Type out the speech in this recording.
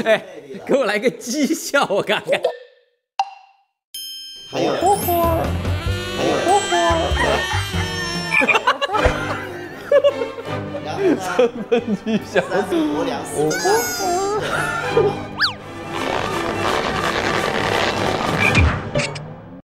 哎，给我来个讥笑，我看看。 还有，还有， 3分讥笑。 3分国粮4分